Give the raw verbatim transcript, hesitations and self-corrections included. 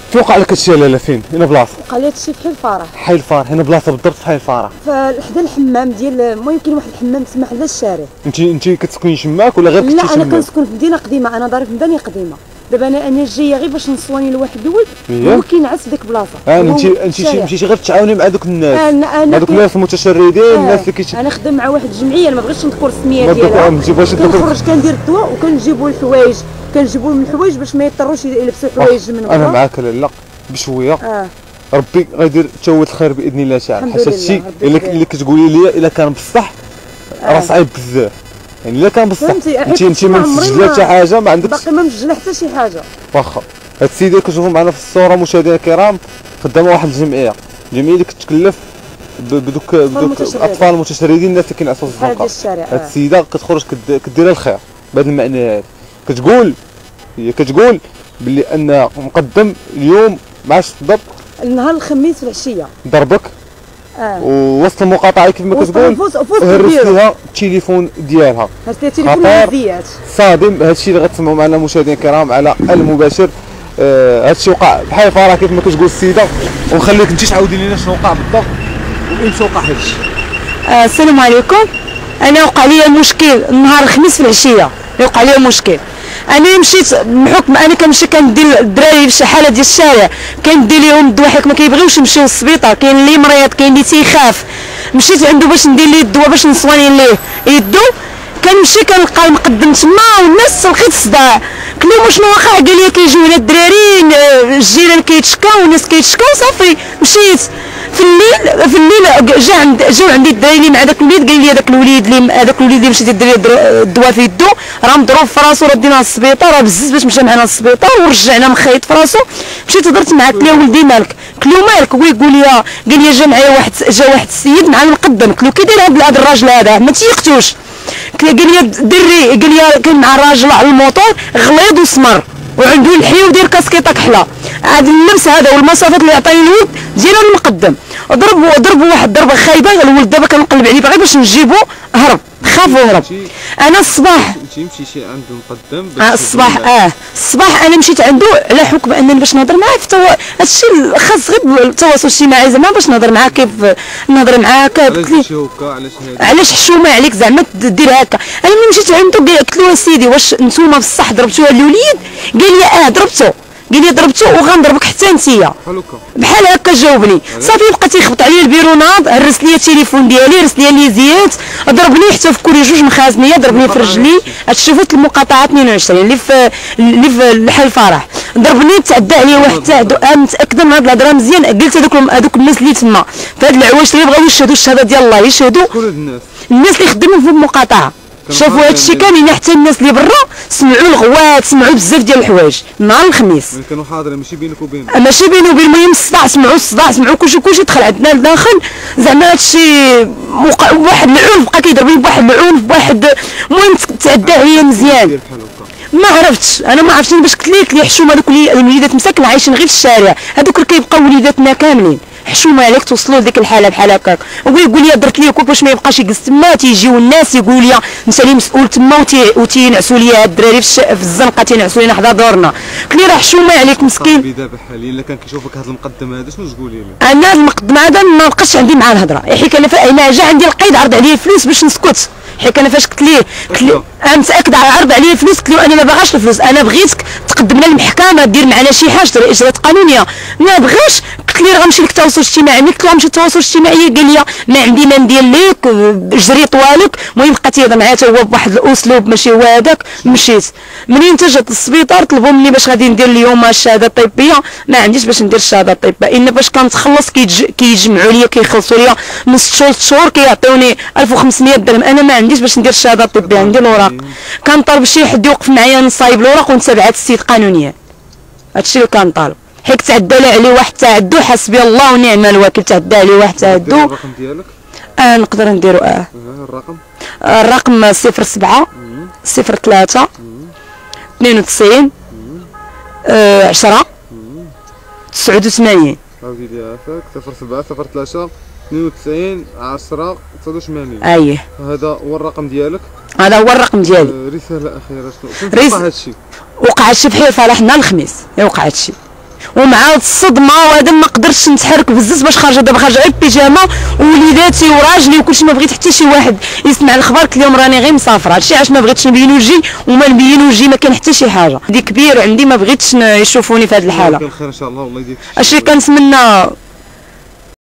فين وقع لك هادشي لاله؟ فين؟ هنا بلاصه؟ وقع لي هادشي في حي الفرح. حي الفرح هنا بلاصه بالضبط في حي الفرح. فحدا الحمام ديال المهم كاين واحد الحمام تما حدا الشارع. انت انت كتسكني تماك ولا غير كنتي لا تما؟ انا كنسكن في مدينه قديمه، انا داري في مدينه قديمه. دابا انا انا جايه غير باش نصواني لواحد الولد هو كينعس في ديك البلاصه. اه انت انت مشيتي غير تتعاوني مع دوك الناس، انا مع دوك الناس المتشردين، آه. الناس اللي كيش. انا خدام مع واحد الجمعيه، انا ما بغيتش نذكر السميه ديالها. ما تجيبوهاش. كنخرج كندير الدواء وكنجيبوا الحوايج، كنجيبوا من الحوايج باش ما يضطروش يلبسوا حوايج من برا. انا معاك لاله بشويه. اه ربي غيدير توت الخير باذن الله تعالى، حيت هادشي اللي كتقولي لي الا كان بصح راه آه. صعيب بزاف. يعني الا كان بصح انت انت ما ما مسجله حتى حاجه، ما عندكش باقي ما مسجله حتى شي حاجه. واخا هاد السيده اللي كتشوفوا معنا في الصوره مشاهدينا الكرام خدامه واحد الجمعيه، الجمعيه اللي كتكلف بدوك بدوك الاطفال المتشردين، الناس اللي كينعسوا في الزنقه. هاد السيده كتخرج كدير الخير بهذا المعنى هذا. كتقول هي كتقول باللي ان مقدم اليوم ما عرفتش بالضبط النهار الخميس في العشيه ضربك اه ووسط المقاطعه كيف ما كتقول، وهرست لها التليفون ديالها. هرست التليفون هزيات صادم. هادشي اللي غتسمعوا معنا مشاهدينا الكرام على المباشر. آه هادشي وقع بحال الفرح كيف ما كتقول السيده، ونخليك انت تعاودي لنا شنو وقع بالضبط وامتى وقع هادشي. آه السلام عليكم. انا وقع لي مشكل النهار الخميس في العشيه، وقع لي مشكل. انا مشيت بحكم انا كنمشي كندير الدراري في الشحاله ديال الشارع، كندير لهم الدواء حيت ما كيبغيوش يمشيو للسبيطار، كاين اللي مريض كاين اللي تيخاف. مشيت عنده باش ندير ليه الدواء باش نصواني ليه يدو، كنمشي كنلقى المقدم تما والناس لقيت الصداع. قلت لهم شنو واقع؟ قال لي كيجيو هنا الدراري الجيران كيتشكاو والناس كيتشكاو. صافي مشيت في الليل في الليل جا عند جاو عندي الدراري اللي مع داك الوليد، قال لي هذاك الوليد اللي هذاك الوليد اللي مشيتي ديري الدواء في يدو راه مضروب في راسو، راه ديناه للسبيطار، راه بزز باش مشى معنا للسبيطار ورجعنا مخيط في راسو. مشيت هضرت معاه قلت له ولدي مالك؟ قلت له مالك؟ هو يقول لي قال لي جا معايا واحد جا واحد السيد مع المقدم. قلت له كي داير هذا الراجل هذا ما تيقتوش؟ قال لي دري، قال لي كان مع الراجل على الموطور غليظ وسمر وعنده لحيه ودير كاسكيطه كحله. هذا اللبس هذا والمسافات اللي عطاني الولد ديالو المقدم، ضربوا ضربوا واحد ضربه خايبه. الولد دابا كنقلب عليه باغي باش نجيبو، هرب خاف وهرب. انا الصباح انت مشيتي عند المقدم اه الصباح اه الصباح انا مشيت عنده على حكم انني باش نهضر معاه في تو... هادشي خاص غير التواصل الاجتماعي زعما باش نهضر معاه كيف نهضر معاه. علاش هكا؟ علاش هذا؟ علاش حشومه عليك زعما دير هكا؟ انا ملي مشيت عنده قلت له اسيدي واش نتوما بصح ضربتوا هاد الوليد؟ قال لي اه ضربتو، قال لي ضربتو وغنضربك حتى انتيا. بحال هكا جاوبني. صافي بقى تيخبط عليا البيروناض، هرس لي التليفون ديالي، هرس لي ليزيات، ضربني حتى في كوري جوج مخازنيه، ضربني في رجلي. هتشوفوا المقاطعه اثنين وعشرين اللي في اللي في حي الفرح، ضربني تعدى عليا واحد تاع انا متاكده من هاد الهضره مزيان. قلت هذوك هذوك الناس اللي تما في هاد العوايش اللي بغاو يشهدوا الشهاده ديال الله يشهدوا. شكون هاد الناس؟ الناس اللي خدامين في المقاطعه شافوا هذا الشيء كامل، حتى الناس اللي برا سمعوا الغوات، سمعوا بزاف ديال الحوايج نهار الخميس. كانوا حاضرين ماشي بينك وبين ماشي بيني وبين. المهم الصداع، سمعوا الصداع، سمعوا كلشي كلشي دخل عندنا لداخل. زعما هذا الشيء واحد العنف بقى كيضربني بواحد العنف بواحد. المهم تعدى عليا مزيان. ما عرفتش انا ما عرفتش باش قلت لك لي حشومه هذوك الوليدات مساكن عايشين غير في الشارع، هذوك راه كيبقاو وليداتنا كاملين حشومه عليك توصلوا لديك الحاله بحال هكاك. هو يقول لي درت ليه كوك باش ما يبقاش يجلس تما، تيجيو الناس يقولوا لي انت اللي مسؤول تما، وتينعسوا لي هاد الدراري في الزنقه تينعسوا لينا حدا دورنا. قلت لي راه حشومه عليك مسكين. دابا حاليا الا كان كيشوفك هذا المقدم هذا شنو تقولي له؟ انا المقدم هذا ما بقاش عندي معاه الهضره، حيت انا انا جا عندي القيد عرض عليا الفلوس باش نسكت. حيت انا فاش قلت ليه قلت له انا متاكد عرض عليا الفلوس، قلت له انا ما باغاش الفلوس، انا بغيتك تقدم لنا المحكمه دير معنا شي حاجه، دير اجراءات قانونيه. ما بغاش. قلت لي غنمشي لك التواصل الاجتماعي. قلت له غنمشي للتواصل الاجتماعي، قال لي ما عندي ما ندير لك، جري طوالك. المهم بقى تيهضر معايا حتى هو بواحد الاسلوب ماشي هو هذاك. مشيت منين تا جات للسبيطار طلبوا مني باش غادي ندير اليوم الشهاده الطبيه. ما عنديش باش ندير الشهاده الطبيه، ان باش كنتخلص كيجمعوا لي كيخلصوا لي من ست شهور ست شهور كيعطيوني ألف وخمسمية درهم. انا ما عنديش باش ندير الشهاده الطبيه، عندي الاوراق. كنطالب شي حد يوقف معايا نصايب الاوراق ونتابعات السيد قانونيا. هادشي اللي كنطالب. حيت تعدى عليه واحد تعدو حسبي الله ونعم الوكيل، تعدى عليه واحد تعدو. الرقم ديالك؟ اه نقدر نديرو. اه الرقم آه الرقم صفر سبعة صفر ثلاثة اثنين وتسعين آه عشرة تسعة وثمانين. عاودي لي عافاك. صفر سبعة صفر ثلاثة اثنين وتسعين عشرة تسعة وثمانين. اييه هذا هو الرقم ديالك؟ هذا هو الرقم ديالي. رساله اخيره شنو؟ فين وقع هادشي؟ وقع هادشي في حي الفرح نهار الخميس، وقع هادشي. ومع الصدمه وهذا ما قدرتش نتحرك بزاف باش خارجه دابا خارجه غير بيجامه ووليداتي وراجلي وكلشي ما بغيت حتى شي واحد يسمع الخبر قلت لهم راني غير مسافره هادشي علاش ما بغيتش نبين وجهي وما نبين وجهي ما كان حتى شي حاجه دي كبير عندي ما بغيتش يشوفوني في هذه الحاله. كان خير ان شاء الله والله يديك اش كنتمنى